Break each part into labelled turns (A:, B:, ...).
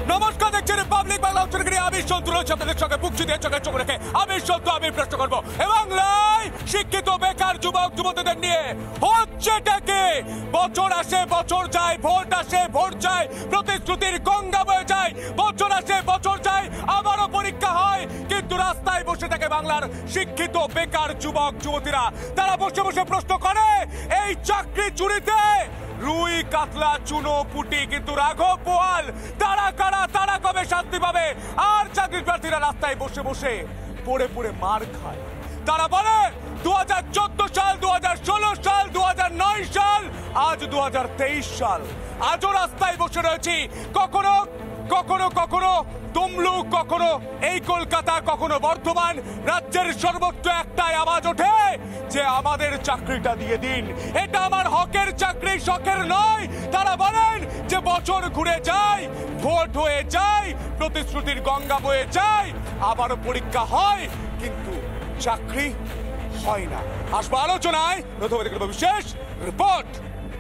A: নমস্কার, দেখছেন রিপাবলিক বাংলা। আমি সন্তু রয়েছে আপনাদের সঙ্গে বুক চিতিয়ে চোখে চোখ রেখে। আমি সন্তু, আমি প্রশ্ন করবো বাংলায় শিক্ষিত বেকার যুবক যুবতীদের নিয়ে হচ্ছেটাকে। বছর আসে বছর যায়, ভোট আসে ভোট যায়, প্রতিশ্রুতির গঙ্গা বয়ে যায়। বছর আসে বছর যায়, আবারও পরীক্ষা হয়, কিন্তু রাস্তায় বসে থাকে বাংলার শিক্ষিত বেকার যুবক যুবতীরা। তারা বসে বসে প্রশ্ন করে এই চাকরি চুরিতে রুই কাতলা চুনো পুটি কিন্তু রাঘব বোয়াল তারা কারা, তারা কবে শান্তি পাবে? আর চাকরি প্রার্থীরা রাস্তায় বসে বসে পড়ে পড়ে মার খায়। তারা বলে 2014 সাল, 2016 সাল, 2009 সাল, আজ 2023 সাল, আজও রাস্তায় বসে রয়েছি। কখনো কখনো কখনো তমলুক, কখনো এই কলকাতা, কখনো বর্ধমান। রাজ্যের সর্বত্র একটাই আওয়াজ ওঠে যে আমাদের চাকরিটা দিয়ে দিন, এটা আমার হকের চাকরি, শখের নয়। তারা বলেন যে বছর ঘুরে যায়, ভোট হয়ে যায়, প্রতিশ্রুতির গঙ্গা বয়ে যায়, আবারও পরীক্ষা হয়, কিন্তু চাকরি হয় না। আসবো আলোচনায়, প্রথমে দেখব বিশেষ রিপোর্ট।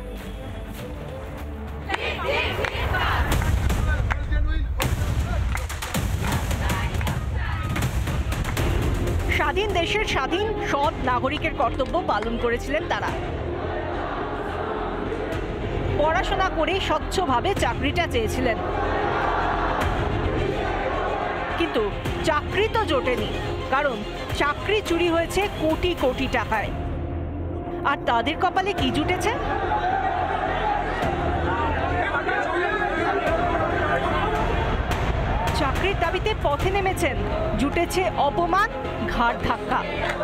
B: স্বাধীন দেশের স্বাধীন সৎ নাগরিকের কর্তব্য পালন করেছিলেন তারা। পড়াশোনা করে স্বচ্ছভাবে চাকরিটা চেয়েছিলেন, কিন্তু চাকরি তো জোটেনি, কারণ চাকরি চুরি হয়েছে কোটি কোটি টাকায়। আর তাদের কপালে কি জুটেছে? চাকরির দাবিতে পথে নেমেছেন, জুটেছে অপমান, ঘাড় ধাক্কা।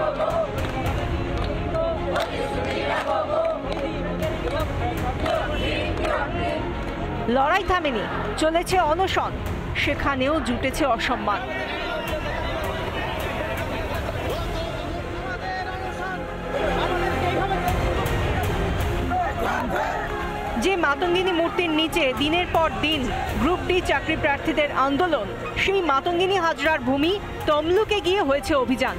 B: লড়াই থামেনি, চলেছে অনশন, সেখানেও জুটেছে অসম্মান। যে মাতঙ্গিনী মূর্তির নিচে দিনের পর দিন গ্রুপ ডি চাকরি প্রার্থীদের আন্দোলন, সেই মাতঙ্গিনী হাজরার ভূমি তমলুকে গিয়ে হয়েছে অভিযান।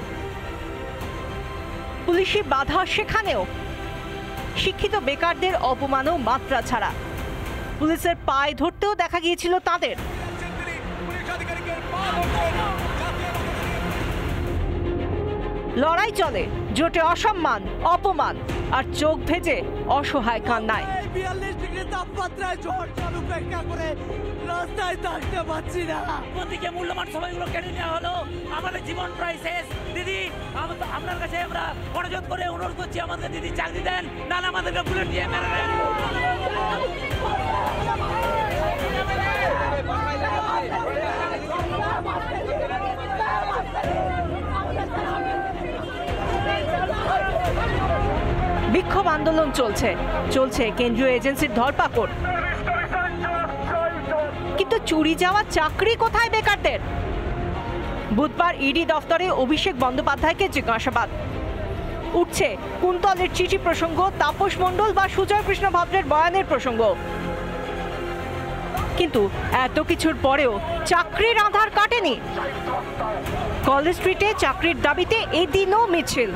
B: পুলিশি বাধা সেখানেও, শিক্ষিত বেকারদের অপমানও মাত্রা ছাড়া। পুলিশের পায়ে ধরতেও দেখা গিয়েছিল তাদের। লড়াই চলে, জোটে অসম্মান, অপমান, আর চোখ ভেজে অসহায় কান্নায়।
C: 42 ডিগ্রি তাপমাত্রায় ঝড় চালু উপেক্ষা করে রাস্তায় থাকতে পারছি না। প্রতিকে মূল্যবান সময়গুলো কেড়ে নেওয়া হলো, আমাদের জীবন প্রায় শেষ। দিদি, আপনার কাছে আমরা অনুরোধ করে অনুরোধ করছি, আমাদের দিদি চাকরি দেন, না আমাদেরকে বুলেট দিয়ে মেরে দেন।
B: বিক্ষোভ আন্দোলন চলছে, কেন্দ্রীয় এজেন্সির ধরপাকড়। কিন্তু চুরি যাওয়া চাকরি কোথায় বেকারদের? বুধবার ইডি দফতরে অভিষেক বন্দ্যোপাধ্যায়কে জিজ্ঞাসাবাদ। উঠছে কুন্তলের চিঠি প্রসঙ্গ, তাপস মণ্ডল বা সুজয় কৃষ্ণ ভদ্রের বয়ানের প্রসঙ্গ। কিন্তু এত কিছুর পরেও চাকরির আধার কাটেনি। কলেজ স্ট্রিটে চাকরির দাবিতে এদিনও মিছিল।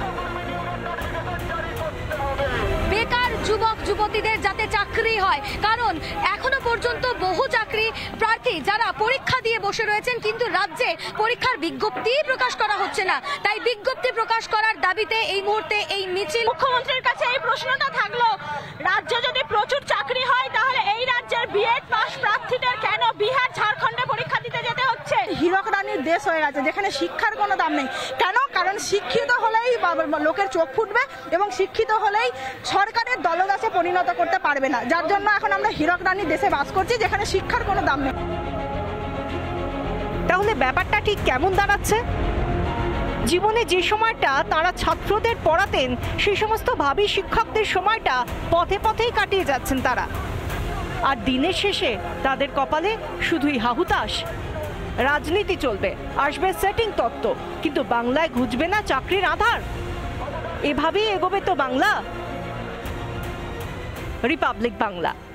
D: বেকার যুবক যুবতীদের যাতে চাকরি হয়, কারণ এখনো পর্যন্ত বহু চাকরি প্রার্থী যারা পরীক্ষা দিয়ে বসে রয়েছেন, কিন্তু রাজ্যে পরীক্ষার বিজ্ঞপ্তি প্রকাশ করা হচ্ছে না। তাই বিজ্ঞপ্তি প্রকাশ করার দাবিতে এই মুহূর্তে এই মিছিল।
E: মুখ্যমন্ত্রীর কাছে এই প্রশ্নটা থাকলো, রাজ্যে যদি প্রচুর চাকরি হয় তাহলে এই রাজ্যের বিএড পাস প্রার্থীদের কেন বিহার ঝাড়খণ্ডে পরীক্ষা দিতে যেতে হচ্ছে? হীরক রানীর দেশ হয়ে গেছে, যেখানে শিক্ষার কোনো দাম নেই। কেন? কারণ শিক্ষিত হলেই লোকের চোখ ফুটবে এবং শিক্ষিত হলেই সরকারের দলদাসে পরিণত করতে পারবে না। যার জন্য এখন আমরা হীরক রানীর দেশে বাস করছি, যেখানে শিক্ষার কোনো দাম নেই।
B: তাহলে ব্যাপারটা ঠিক কেমন দাঁড়াচ্ছে? জীবনে যে সময়টা তারা ছাত্রদের পড়াতেন, সেই সমস্ত ভাবী শিক্ষকদের সময়টা পথে পথেই কাটিয়ে যাচ্ছেন তারা। আর দিনের শেষে তাদের কপালে শুধুই হাহুতাশ। রাজনীতি চলবে, আসবে সেটিং তত্ত্ব, কিন্তু বাংলায় ঘুচবে না চাকরির আধার। এভাবেই এগোবে তো বাংলা। রিপাবলিক বাংলা।